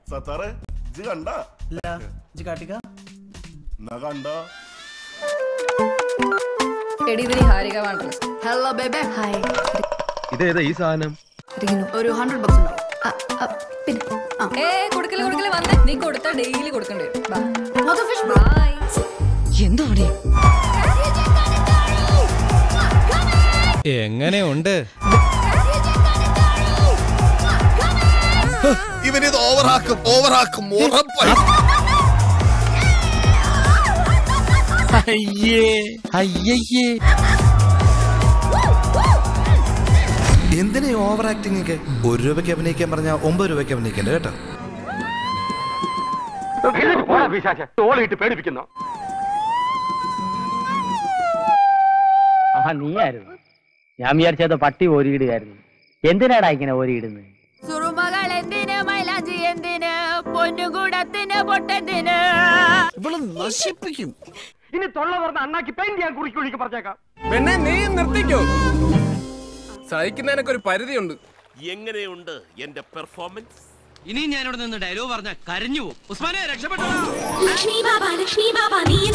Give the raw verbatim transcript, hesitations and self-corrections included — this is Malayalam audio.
സത്താറെ ഇജ്ജ് കണ്ട ഹലോ ബേബേ ഹായ്. ഇതേതാ ഈ സാധനം? ഒരു ഹൺഡ്രഡ് ബക്സ് ഉണ്ടാവും. പിന്നെ ഏ കൊടുക്കല് കൊടുക്കല് വന്നേ. നീ കൊടുത്താ ഡെയിലി കൊടുക്കണ്ടേ? എന്തോടെ എങ്ങനെയുണ്ട്? ഇവനിത് ഓവറാക്കും ഓവറാക്കും ഉറപ്പായി. എന്തിനാ ഓവർ ആക്ടിങ് ഒക്കെ? ഒരു രൂപയ്ക്ക് അഭിനയിക്കാൻ പറഞ്ഞാൽ ഒമ്പത് രൂപയ്ക്ക് അഭിനയിക്കണ്ട കേട്ടോ. ആ നീയായിരുന്നു. ഞാൻ വിചാരിച്ചത് പട്ടി ഓരിയിടുകയായിരുന്നു. എന്തിനാടാ ഇങ്ങനെ ഓരിയിടുന്നത്? സുറുമകൾ എന്തിന്, മൈലാഞ്ചി എന്തിന്, പൊന്നുകൂടത്തിന് പൊട്ടത്തിന്. ഇവള് നശിപ്പിക്കും. ഇനി തൊള്ള പറഞ്ഞ അണ്ണാക്കി പെയിന്റ് ഞാൻ കുറിക്ക് കുഴിക്ക് പറഞ്ഞേക്കാം. പെണ്ണെ നീ നിർത്തിക്കോ. സഹിക്കുന്നതിനൊക്കെ ഒരു പരിധിയുണ്ട്. എങ്ങനെയുണ്ട് എന്റെ പെർഫോമൻസ്? ഇനി ഞാനിവിടെ നിന്ന് ഡയലോഗ് പറഞ്ഞ കരഞ്ഞു പോകും. ഉസ്മാനെ രക്ഷപ്പെട്ടോ. ലക്ഷ്മി ബാബ ലക്ഷ്മി ബാബ നീ